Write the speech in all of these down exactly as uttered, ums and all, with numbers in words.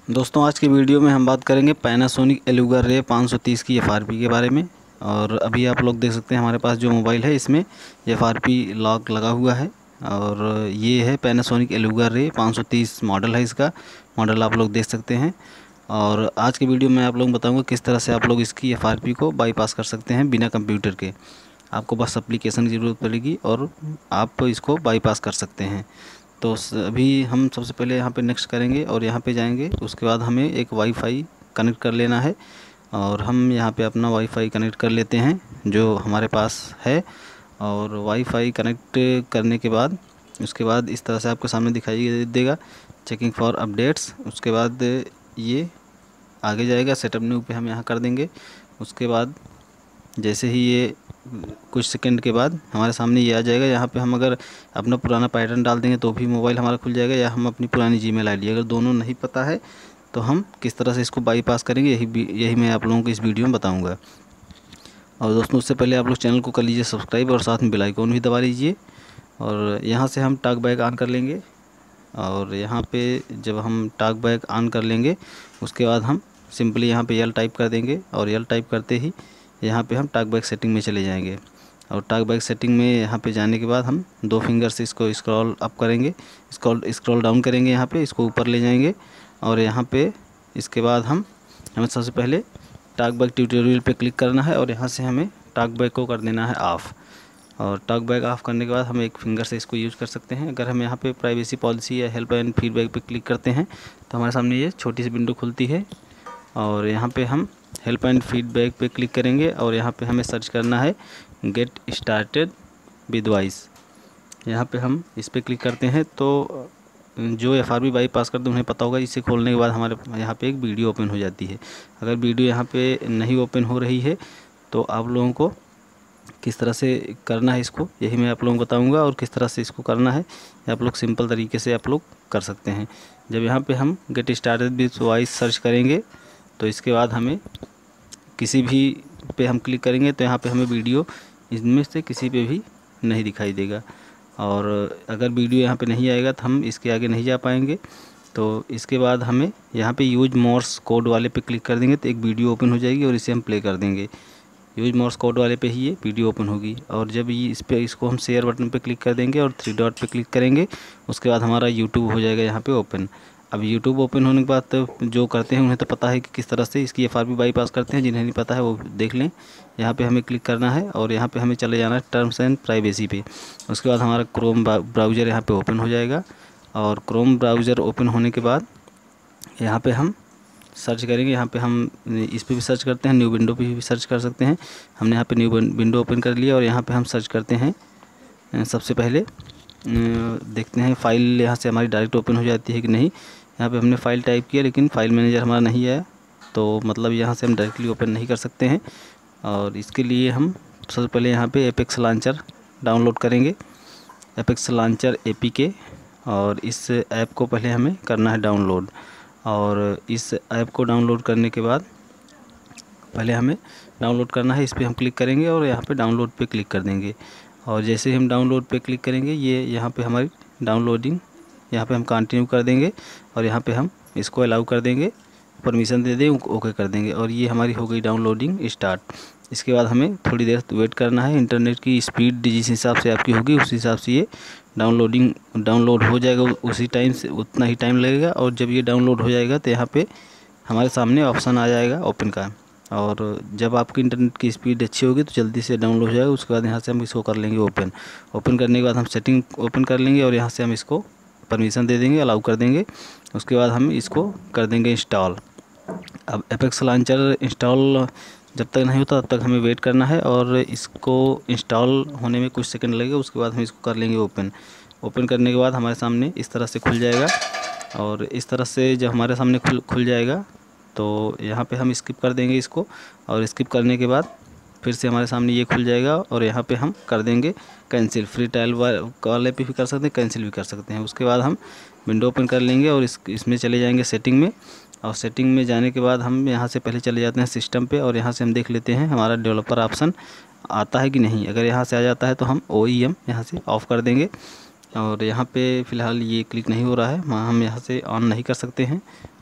दोस्तों आज की वीडियो में हम बात करेंगे पैनासोनिक एलुगा रे पाँच सौ तीस की एफआरपी के बारे में। और अभी आप लोग देख सकते हैं हमारे पास जो मोबाइल है इसमें एफआरपी लॉक लगा हुआ है। और ये है पैनासोनिक एलुगा रे पाँच सौ तीस मॉडल है, इसका मॉडल आप लोग देख सकते हैं। और आज की वीडियो में आप लोग बताऊंगा किस तरह से आप लोग इसकी एफआरपी को बाईपास कर सकते हैं बिना कंप्यूटर के। आपको बस एप्लीकेशन की ज़रूरत पड़ेगी और आप इसको बाईपास कर सकते हैं। तो अभी हम सबसे पहले यहाँ पे नेक्स्ट करेंगे और यहाँ पे जाएंगे। उसके बाद हमें एक वाईफाई कनेक्ट कर लेना है और हम यहाँ पे अपना वाईफाई कनेक्ट कर लेते हैं जो हमारे पास है। और वाईफाई कनेक्ट करने के बाद उसके बाद इस तरह से आपके सामने दिखाई देगा चेकिंग फॉर अपडेट्स। उसके बाद ये आगे जाएगा, सेटअप न्यू पे हम यहाँ कर देंगे। उसके बाद जैसे ही ये कुछ सेकंड के बाद हमारे सामने ये आ जाएगा, यहाँ पे हम अगर अपना पुराना पैटर्न डाल देंगे तो भी मोबाइल हमारा खुल जाएगा, या हम अपनी पुरानी जीमेल आईडी अगर दोनों नहीं पता है तो हम किस तरह से इसको बाईपास करेंगे, यही यही मैं आप लोगों को इस वीडियो में बताऊंगा। और दोस्तों उससे पहले आप लोग चैनल को कर लीजिए सब्सक्राइब और साथ में बेल आइकन भी दबा लीजिए। और यहाँ से हम टॉक बैक ऑन कर लेंगे और यहाँ पे जब हम टॉक बैक ऑन कर लेंगे उसके बाद हम सिंपली यहाँ पे यल टाइप कर देंगे और यल टाइप करते ही यहाँ पे हम टॉक बैक सेटिंग में चले जाएंगे। और टॉक बैक सेटिंग में यहाँ पे जाने के बाद हम दो फिंगर से इसको स्क्रॉल अप करेंगे, स्क्रॉल स्क्रॉल डाउन करेंगे, यहाँ पे इसको ऊपर ले जाएंगे। और यहाँ पे इसके बाद हम हमें सबसे पहले टॉक बैक ट्यूटोरियल पे क्लिक करना है और यहाँ से हमें टॉक बैक को कर देना है ऑफ़। और टॉक बैक ऑफ करने के बाद हम एक फिंगर से इसको यूज़ कर सकते हैं। अगर हम यहाँ पे प्राइवेसी पॉलिसी या हेल्प एंड फीडबैक पे क्लिक करते हैं तो हमारे सामने ये छोटी सी विंडो खुलती है। और यहाँ पे हम हेल्प एंड फीडबैक पे क्लिक करेंगे और यहाँ पे हमें सर्च करना है गेट स्टार्टेड विद वॉइस। यहाँ पे हम इस पर क्लिक करते हैं तो जो एफ आर बी बाईपास करते हैं उन्हें पता होगा, इसे खोलने के बाद हमारे यहाँ पे एक वीडियो ओपन हो जाती है। अगर वीडियो यहाँ पे नहीं ओपन हो रही है तो आप लोगों को किस तरह से करना है इसको, यही मैं आप लोगों को बताऊंगा। और किस तरह से इसको करना है आप लोग सिंपल तरीके से आप लोग कर सकते हैं। जब यहाँ पे हम get started with voice search करेंगे तो इसके बाद हमें किसी भी पे हम क्लिक करेंगे तो यहाँ पे हमें वीडियो इनमें से किसी पे भी नहीं दिखाई देगा। और अगर वीडियो यहाँ पे नहीं आएगा तो हम इसके आगे नहीं जा पाएंगे। तो इसके बाद हमें यहाँ पे यूज मोर्स कोड वाले पे क्लिक कर देंगे तो एक वीडियो ओपन हो जाएगी और इसे हम प्ले कर देंगे। यूज मोर्स कोड वाले पे ही ये वीडियो ओपन होगी। और जब ये इस पे इसको हम शेयर बटन पे क्लिक कर देंगे और थ्री डॉट पे क्लिक करेंगे उसके बाद हमारा यूट्यूब हो जाएगा यहाँ पे ओपन। अब यूट्यूब ओपन होने के बाद तो जो करते हैं उन्हें तो पता है कि किस तरह से इसकी एफ आर पी बाईपास करते हैं, जिन्हें नहीं पता है वो देख लें। यहाँ पे हमें क्लिक करना है और यहाँ पे हमें चले जाना है टर्म्स एंड प्राइवेसी पे। उसके बाद हमारा क्रोम ब्राउज़र यहाँ पे ओपन हो जाएगा। और क्रोम ब्राउज़र ओपन होने के बाद यहाँ पे हम सर्च करेंगे। यहाँ पे हम इस पे भी सर्च करते हैं, न्यू विंडो पे भी सर्च कर सकते हैं। हमने यहाँ पे न्यू विंडो ओपन कर लिया और यहाँ पे हम सर्च करते हैं। सबसे पहले देखते हैं फ़ाइल यहाँ से हमारी डायरेक्ट ओपन हो जाती है कि नहीं। यहाँ पे हमने फ़ाइल टाइप किया लेकिन फ़ाइल मैनेजर हमारा नहीं आया, तो मतलब यहाँ से हम डायरेक्टली ओपन नहीं कर सकते हैं। और इसके लिए हम सबसे पहले यहाँ पे एपेक्स लॉन्चर डाउनलोड करेंगे, Apex launcher A P K. और इस ऐप को पहले हमें करना है डाउनलोड। और इस ऐप को डाउनलोड करने के बाद पहले हमें डाउनलोड करना है, इस पर हम क्लिक करेंगे और यहाँ पे डाउनलोड पे क्लिक कर देंगे। और जैसे ही हम डाउनलोड पे क्लिक करेंगे ये यहाँ पे हमारी डाउनलोडिंग, यहाँ पे हम कंटिन्यू कर देंगे और यहाँ पे हम इसको अलाउ कर देंगे, परमिशन दे दें, ओके कर देंगे। और ये हमारी हो गई डाउनलोडिंग स्टार्ट। इसके बाद हमें थोड़ी देर वेट करना है। इंटरनेट की स्पीड जिस हिसाब से आपकी होगी उस हिसाब से ये डाउनलोडिंग डाउनलोड हो जाएगा, उसी टाइम से उतना ही टाइम लगेगा। और जब ये डाउनलोड हो जाएगा तो यहाँ पे हमारे सामने ऑप्शन आ जाएगा ओपन का। और जब आपकी इंटरनेट की स्पीड अच्छी होगी तो जल्दी से डाउनलोड हो जाएगा। उसके बाद यहाँ से हम इसको कर लेंगे ओपन। ओपन करने के बाद हम सेटिंग ओपन कर लेंगे और यहाँ से हम इसको परमिशन दे देंगे, अलाउ कर देंगे। उसके बाद हम इसको कर देंगे इंस्टॉल। अब एपेक्स लॉन्चर इंस्टॉल जब तक नहीं होता तब तक हमें वेट करना है और इसको इंस्टॉल होने में कुछ सेकंड लगेगा। उसके बाद हम इसको कर लेंगे ओपन। ओपन करने के बाद हमारे सामने इस तरह से खुल जाएगा। और इस तरह से जब हमारे सामने खुल खुल जाएगा तो यहाँ पे हम स्किप कर देंगे इसको। और स्किप करने के बाद फिर से हमारे सामने ये खुल जाएगा और यहाँ पे हम कर देंगे कैंसिल। फ्री ट्रायल वाले पे भी कर सकते हैं, कैंसिल भी कर सकते हैं। उसके बाद हम विंडो ओपन कर लेंगे और इस इसमें चले जाएंगे सेटिंग में। और सेटिंग में जाने के बाद हम यहाँ से पहले चले जाते हैं सिस्टम पे और यहाँ से हम देख लेते हैं हमारा डेवलपर ऑप्शन आता है कि नहीं। अगर यहाँ से आ जाता है तो हम ओ ई एम यहाँ से ऑफ़ कर देंगे। और यहाँ पे फ़िलहाल ये क्लिक नहीं हो रहा है, हम यहाँ से ऑन नहीं कर सकते हैं।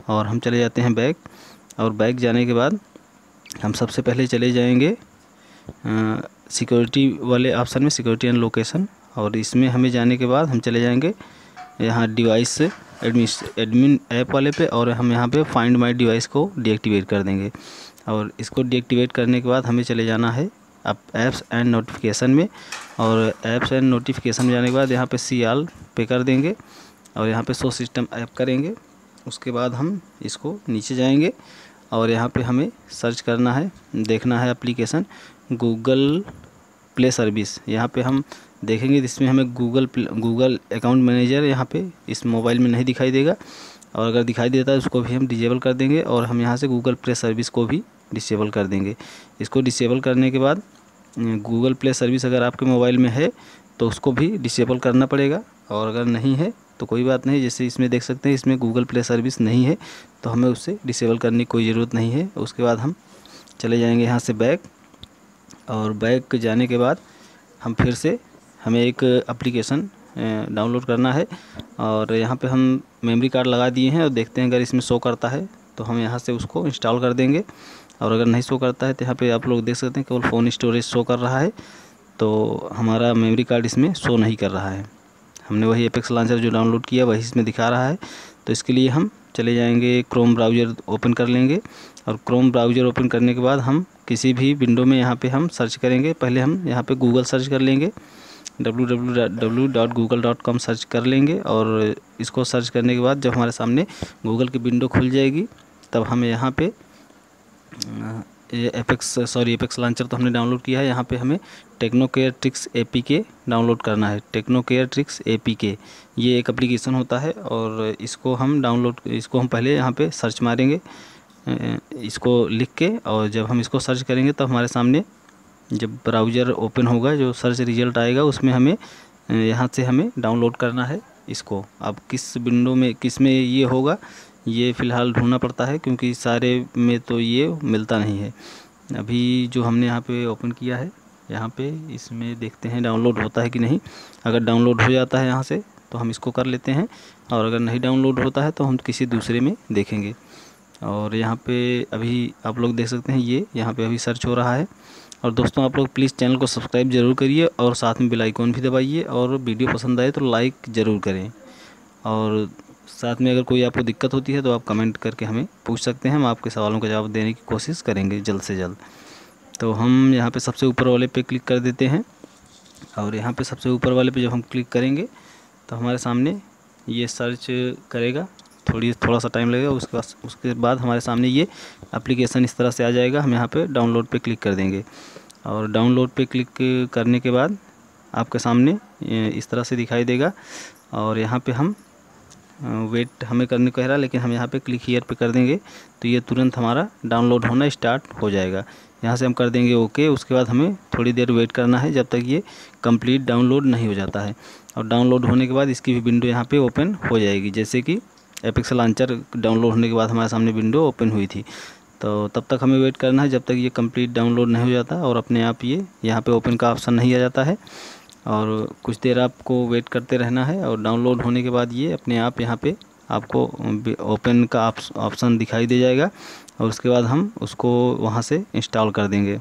और हम चले जाते हैं बैक। और बैक जाने के बाद हम सबसे पहले चले जाएंगे सिक्योरिटी वाले ऑप्शन में, सिक्योरिटी एंड लोकेशन। और इसमें हमें जाने के बाद हम चले जाएंगे यहाँ डिवाइस एडमिन ऐप वाले पे, और हम यहाँ पे फाइंड माय डिवाइस को डीएक्टिवेट कर देंगे। और इसको डीएक्टिवेट करने के बाद हमें चले जाना है अब ऐप्स एंड नोटिफिकेशन में। और ऐप्स एंड नोटिफिकेशन में जाने के बाद यहाँ पे सी ऑल पे कर देंगे और यहाँ पे शो सिस्टम ऐप करेंगे। उसके बाद हम इसको नीचे जाएंगे और यहाँ पे हमें सर्च करना है, देखना है एप्लीकेशन गूगल प्ले सर्विस। यहाँ पे हम देखेंगे इसमें हमें गूगल गूगल अकाउंट मैनेजर यहाँ पे इस मोबाइल में नहीं दिखाई देगा, और अगर दिखाई देता है उसको भी हम डिसेबल कर देंगे। और हम यहाँ से गूगल प्ले सर्विस को भी डिसेबल कर देंगे। इसको डिसेबल करने के बाद गूगल प्ले सर्विस अगर आपके मोबाइल में है तो उसको भी डिसेबल करना पड़ेगा, और अगर नहीं है तो कोई बात नहीं। जैसे इसमें देख सकते हैं इसमें गूगल प्ले सर्विस नहीं है तो हमें उससे डिसेबल करने की कोई ज़रूरत नहीं है। उसके बाद हम चले जाएंगे यहाँ से बैक, और बैक जाने के बाद हम फिर से हमें एक एप्लीकेशन डाउनलोड करना है। और यहाँ पे हम मेमोरी कार्ड लगा दिए हैं और देखते हैं अगर इसमें शो करता है तो हम यहाँ से उसको इंस्टॉल कर देंगे। और अगर नहीं शो करता है तो यहाँ पे आप लोग देख सकते हैं केवल फ़ोन स्टोरेज शो कर रहा है, तो हमारा मेमोरी कार्ड इसमें शो नहीं कर रहा है। हमने वही एपेक्स लॉन्चर जो डाउनलोड किया वही इसमें दिखा रहा है। तो इसके लिए हम चले जाएंगे क्रोम ब्राउज़र ओपन कर लेंगे, और क्रोम ब्राउज़र ओपन करने के बाद हम किसी भी विंडो में यहाँ पे हम सर्च करेंगे। पहले हम यहाँ पे गूगल सर्च कर लेंगे, W W W dot Google dot com search कर लेंगे। और इसको सर्च करने के बाद जब हमारे सामने गूगल की विंडो खुल जाएगी तब हमें यहाँ पे एपेक्स सॉरी एपेक्स लॉन्चर तो हमने डाउनलोड किया है, यहाँ पे हमें techno care tricks APK download करना है। टेक्नो केयर ट्रिक्स एपीके ये एक एप्लीकेशन होता है, और इसको हम डाउनलोड इसको हम पहले यहाँ पे सर्च मारेंगे इसको लिख के, और जब हम इसको सर्च करेंगे तब हमारे सामने जब ब्राउज़र ओपन होगा जो सर्च रिजल्ट आएगा उसमें हमें यहाँ से हमें डाउनलोड करना है इसको। अब किस विंडो में किस में ये होगा ये फ़िलहाल ढूंढना पड़ता है, क्योंकि सारे में तो ये मिलता नहीं है। अभी जो हमने यहाँ पे ओपन किया है यहाँ पे इसमें देखते हैं डाउनलोड होता है कि नहीं। अगर डाउनलोड हो जाता है यहाँ से तो हम इसको कर लेते हैं, और अगर नहीं डाउनलोड होता है तो हम किसी दूसरे में देखेंगे। और यहाँ पे अभी आप लोग देख सकते हैं ये यहाँ पे अभी सर्च हो रहा है। और दोस्तों आप लोग प्लीज़ चैनल को सब्सक्राइब ज़रूर करिए और साथ में बेल आइकॉन भी दबाइए, और वीडियो पसंद आए तो लाइक ज़रूर करें। और साथ में अगर कोई आपको दिक्कत होती है तो आप कमेंट करके हमें पूछ सकते हैं, हम आपके सवालों का जवाब देने की कोशिश करेंगे जल्द से जल्द। तो हम यहाँ पे सबसे ऊपर वाले पे क्लिक कर देते हैं, और यहाँ पे सबसे ऊपर वाले पे जब हम क्लिक करेंगे तो हमारे सामने ये सर्च करेगा, थोड़ी थोड़ा सा टाइम लगेगा। उसके बाद उसके बाद हमारे सामने ये एप्लीकेशन इस तरह से आ जाएगा। हम यहाँ पे डाउनलोड पे क्लिक कर देंगे, और डाउनलोड पे क्लिक करने के बाद आपके सामने इस तरह से दिखाई देगा। और यहाँ पे हम वेट हमें करने को कह रहा है, लेकिन हम यहाँ पे क्लिक हियर पे कर देंगे तो ये तुरंत हमारा डाउनलोड होना स्टार्ट हो जाएगा। यहाँ से हम कर देंगे ओके। उसके बाद हमें थोड़ी देर वेट करना है जब तक ये कंप्लीट डाउनलोड नहीं हो जाता है। और डाउनलोड होने के बाद इसकी भी विंडो यहाँ पे ओपन हो जाएगी, जैसे कि एपेक्स लॉन्चर डाउनलोड होने के बाद हमारे सामने विंडो ओपन हुई थी। तो तब तक हमें वेट करना है जब तक ये कंप्लीट डाउनलोड नहीं हो जाता और अपने आप ये यहाँ पे ओपन का ऑप्शन नहीं आ जाता है। और कुछ देर आपको वेट करते रहना है, और डाउनलोड होने के बाद ये अपने आप यहाँ पे आपको ओपन का ऑप्शन दिखाई दे जाएगा, और उसके बाद हम उसको वहाँ से इंस्टॉल कर देंगे।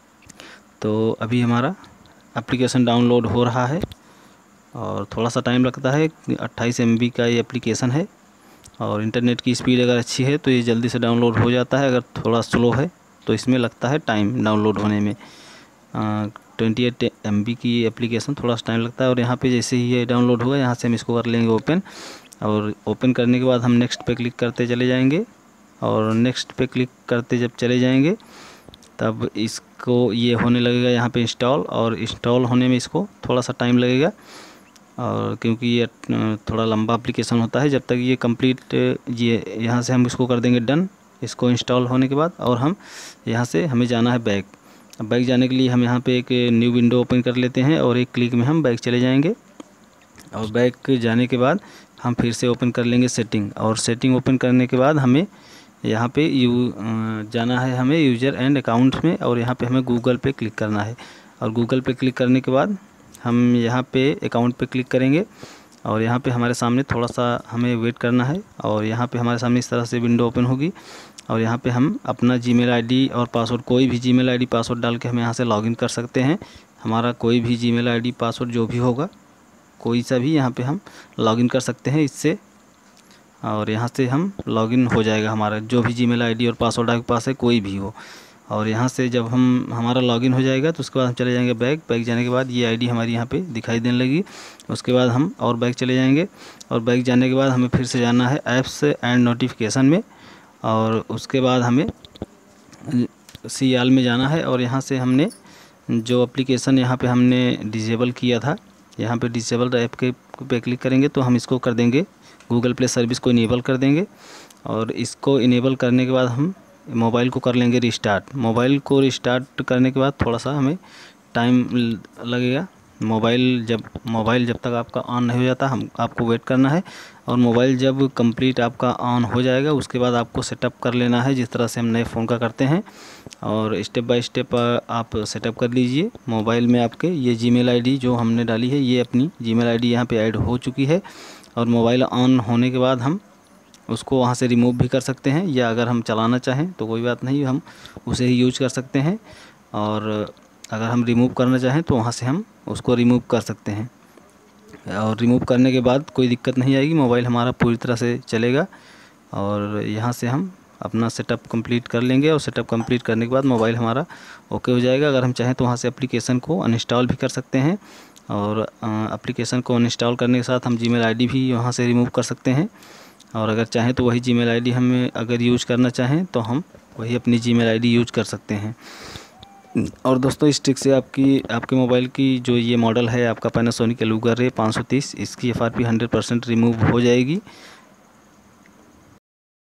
तो अभी हमारा एप्लीकेशन डाउनलोड हो रहा है, और थोड़ा सा टाइम लगता है। अट्ठाईस एम बी का ये एप्लीकेशन है, और इंटरनेट की स्पीड अगर अच्छी है तो ये जल्दी से डाउनलोड हो जाता है। अगर थोड़ा स्लो है तो इसमें लगता है टाइम डाउनलोड होने में। ट्वेंटी एट एम बी की एप्लीकेशन थोड़ा सा टाइम लगता है। और यहाँ पे जैसे ही ये डाउनलोड होगा यहाँ से हम इसको कर लेंगे ओपन, और ओपन करने के बाद हम नेक्स्ट पे क्लिक करते चले जाएंगे। और नेक्स्ट पे क्लिक करते जब चले जाएंगे तब इसको ये होने लगेगा यहाँ पे इंस्टॉल, और इंस्टॉल होने में इसको थोड़ा सा टाइम लगेगा, और क्योंकि ये थोड़ा लंबा एप्लीकेशन होता है। जब तक ये कंप्लीट ये यहाँ से हम इसको कर देंगे डन इसको इंस्टॉल होने के बाद। और हम यहाँ से हमें जाना है बैक। अब बैक जाने के लिए हम यहाँ पे एक न्यू विंडो ओपन कर लेते हैं, और एक क्लिक में हम बैक चले जाएंगे। और बैक जाने के बाद हम फिर से ओपन कर लेंगे सेटिंग, और सेटिंग ओपन करने के बाद हमें यहाँ पे यू जाना है हमें यूज़र एंड अकाउंट में, और यहाँ पे हमें गूगल पे क्लिक करना है। और गूगल पे क्लिक करने के बाद हम यहाँ पे अकाउंट पे क्लिक करेंगे, और यहाँ पे हमारे सामने थोड़ा सा हमें वेट करना है और यहाँ पे हमारे सामने इस तरह से विंडो ओपन होगी और यहाँ पे हम अपना जीमेल आईडी और पासवर्ड, कोई भी जीमेल आईडी पासवर्ड डाल के हम यहाँ से लॉगिन कर सकते हैं। हमारा कोई भी जीमेल आईडी पासवर्ड जो भी होगा, कोई सा भी यहाँ पे हम लॉगिन कर सकते हैं इससे, और यहाँ से हम लॉगिन हो जाएगा हमारा जो भी जीमेल आईडी और पासवर्ड आपके पास है कोई भी हो। और यहाँ से जब हम हमारा लॉगिन हो जाएगा तो उसके बाद हम चले जाएंगे बैक। बैक जाने के बाद ये आईडी हमारी यहाँ पे दिखाई देने लगी। उसके बाद हम और बैक चले जाएंगे और बैक जाने के बाद हमें फिर से जाना है ऐप्स एंड नोटिफिकेशन में, और उसके बाद हमें सी आल में जाना है। और यहाँ से हमने जो एप्लीकेशन यहाँ पे हमने डिसेबल किया था, यहाँ पे डिसेबल ऐप के पे क्लिक करेंगे तो हम इसको कर देंगे, गूगल प्ले सर्विस को इनेबल कर देंगे। और इसको इनेबल करने के बाद हम मोबाइल को कर लेंगे रिस्टार्ट। मोबाइल को रिस्टार्ट करने के बाद थोड़ा सा हमें टाइम लगेगा। मोबाइल जब मोबाइल जब तक आपका ऑन नहीं हो जाता हम आपको वेट करना है, और मोबाइल जब कंप्लीट आपका ऑन हो जाएगा उसके बाद आपको सेटअप कर लेना है, जिस तरह से हम नए फ़ोन का करते हैं। और स्टेप बाय स्टेप आप सेटअप कर लीजिए। मोबाइल में आपके ये जीमेल आईडी जो हमने डाली है, ये अपनी जीमेल आईडी यहाँ पे ऐड हो चुकी है। और मोबाइल ऑन होने के बाद हम उसको वहाँ से रिमूव भी कर सकते हैं, या अगर हम चलाना चाहें तो कोई बात नहीं, हम उसे ही यूज कर सकते हैं। और अगर हम रिमूव करना चाहें तो वहाँ से हम उसको रिमूव कर सकते हैं। और रिमूव करने के बाद कोई दिक्कत नहीं आएगी, मोबाइल हमारा पूरी तरह से चलेगा। और यहाँ से हम अपना सेटअप कंप्लीट कर लेंगे, और सेटअप कंप्लीट करने के बाद मोबाइल हमारा ओके हो जाएगा। अगर हम चाहें तो वहाँ से एप्लीकेशन को अनइंस्टॉल भी कर सकते हैं, और एप्लीकेशन को अनइंस्टॉल करने के साथ हम जीमेल आईडी भी वहाँ से रिमूव कर सकते हैं। और अगर चाहें तो वही जीमेल आईडी हमें अगर यूज करना चाहें तो हम वही अपनी जीमेल आईडी यूज कर सकते हैं। और दोस्तों इस ट्रिक से आपकी आपके मोबाइल की जो ये मॉडल है आपका पैनासोनिक एलुगा रे पाँच सौ तीस, इसकी F R P hundred percent remove हो जाएगी।